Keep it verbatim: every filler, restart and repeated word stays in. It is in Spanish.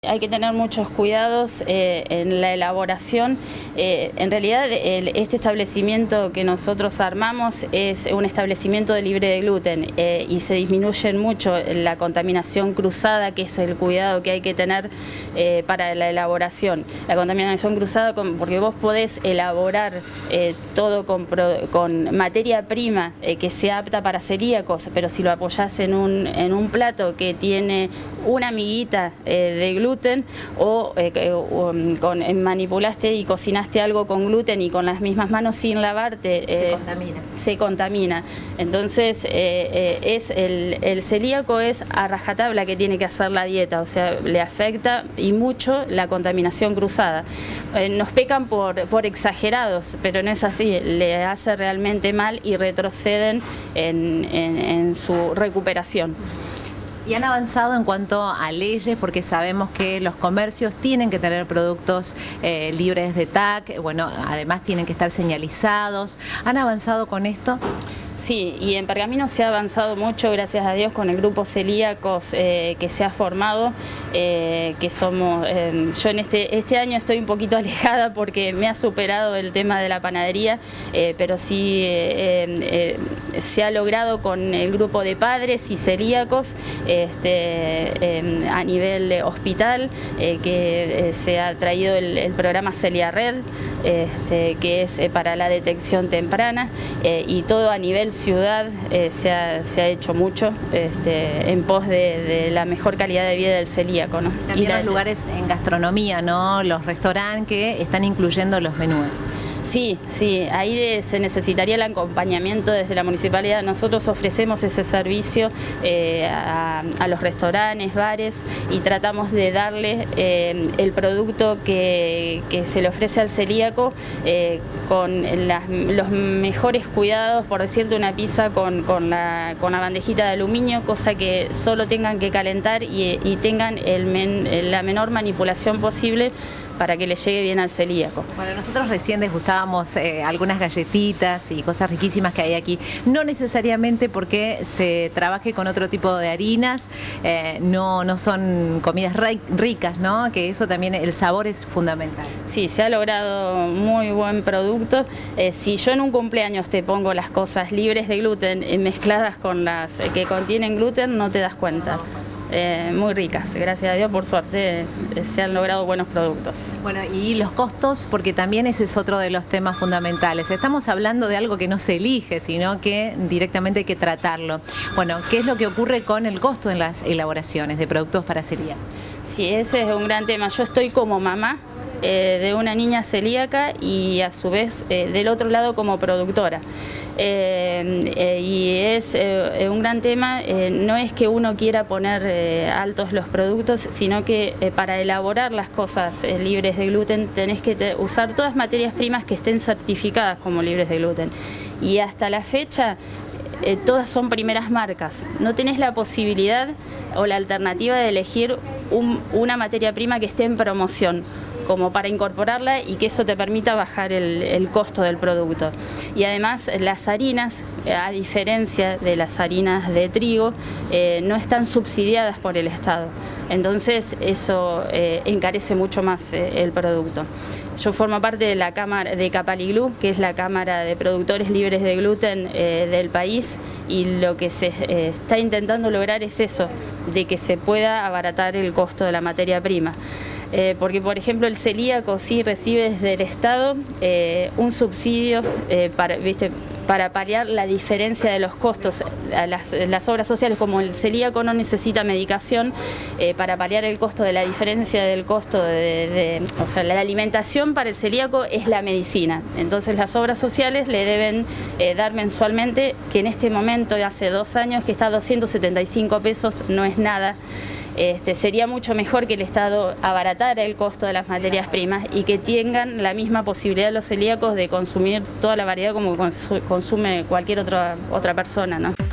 Hay que tener muchos cuidados eh, en la elaboración. Eh, en realidad el, este establecimiento que nosotros armamos es un establecimiento de libre de gluten eh, y se disminuye mucho la contaminación cruzada, que es el cuidado que hay que tener eh, para la elaboración. La contaminación cruzada con, porque vos podés elaborar eh, todo con, con materia prima eh, que sea apta para celíacos, pero si lo apoyás en un, en un plato que tiene una miguita eh, de gluten, o, eh, o con, eh, manipulaste y cocinaste algo con gluten y con las mismas manos sin lavarte, eh, se contamina. Se contamina. Entonces eh, eh, es el, el celíaco es a rajatabla que tiene que hacer la dieta, o sea, le afecta y mucho la contaminación cruzada. Eh, nos pecan por, por exagerados, pero no es así, le hace realmente mal y retroceden en, en, en su recuperación. ¿Y han avanzado en cuanto a leyes? Porque sabemos que los comercios tienen que tener productos eh, libres de T A C, bueno, además tienen que estar señalizados. ¿Han avanzado con esto? Sí, y en Pergamino se ha avanzado mucho, gracias a Dios, con el grupo celíacos eh, que se ha formado, eh, que somos, eh, yo en este, este año estoy un poquito alejada porque me ha superado el tema de la panadería, eh, pero sí eh, eh, se ha logrado con el grupo de padres y celíacos este, eh, a nivel hospital, eh, que eh, se ha traído el, el programa CeliaRed, este, que es eh, para la detección temprana, eh, y todo a nivel ciudad eh, se, ha, se ha hecho mucho este, en pos de, de la mejor calidad de vida del celíaco, ¿no? También y los la... lugares en gastronomía, ¿no? Los restaurantes que están incluyendo los menús. Sí, sí, ahí se necesitaría el acompañamiento desde la municipalidad. Nosotros ofrecemos ese servicio eh, a, a los restaurantes, bares, y tratamos de darle eh, el producto que, que se le ofrece al celíaco eh, con las, los mejores cuidados, por decirte, una pizza con, con, la, con la bandejita de aluminio, cosa que solo tengan que calentar y, y tengan el men, la menor manipulación posible para que le llegue bien al celíaco. Bueno, nosotros recién degustábamos eh, algunas galletitas y cosas riquísimas que hay aquí. No necesariamente porque se trabaje con otro tipo de harinas, eh, no, no son comidas ricas, ¿no? Que eso también, el sabor es fundamental. Sí, se ha logrado muy buen producto. Eh, si yo en un cumpleaños te pongo las cosas libres de gluten eh, mezcladas con las eh, que contienen gluten, no te das cuenta. Eh, muy ricas, gracias a Dios, por suerte eh, se han logrado buenos productos. Bueno, y los costos, porque también ese es otro de los temas fundamentales. Estamos hablando de algo que no se elige, sino que directamente hay que tratarlo. Bueno, ¿qué es lo que ocurre con el costo en las elaboraciones de productos para celíaca? Sí, ese es un gran tema. Yo estoy como mamá eh, de una niña celíaca y a su vez eh, del otro lado como productora. Eh, eh, y es eh, un gran tema, eh, no es que uno quiera poner eh, altos los productos, sino que eh, para elaborar las cosas eh, libres de gluten tenés que te, usar todas materias primas que estén certificadas como libres de gluten. Y hasta la fecha eh, todas son primeras marcas, no tenés la posibilidad o la alternativa de elegir un, una materia prima que esté en promoción, como para incorporarla y que eso te permita bajar el, el costo del producto. Y además las harinas, a diferencia de las harinas de trigo, eh, no están subsidiadas por el Estado. Entonces eso eh, encarece mucho más eh, el producto. Yo formo parte de la cámara de Capaliglu, que es la cámara de productores libres de gluten eh, del país, y lo que se eh, está intentando lograr es eso, de que se pueda abaratar el costo de la materia prima. Eh, porque, por ejemplo, el celíaco sí recibe desde el Estado eh, un subsidio eh, para, ¿viste? para paliar la diferencia de los costos. Las, las obras sociales, como el celíaco no necesita medicación, eh, para paliar el costo de la diferencia del costo de, de, o sea, la alimentación para el celíaco es la medicina. Entonces las obras sociales le deben eh, dar mensualmente, que en este momento, hace dos años, que está a doscientos setenta y cinco pesos, no es nada. Este, sería mucho mejor que el Estado abaratara el costo de las materias primas y que tengan la misma posibilidad los celíacos de consumir toda la variedad como consume cualquier otra, otra persona, ¿no?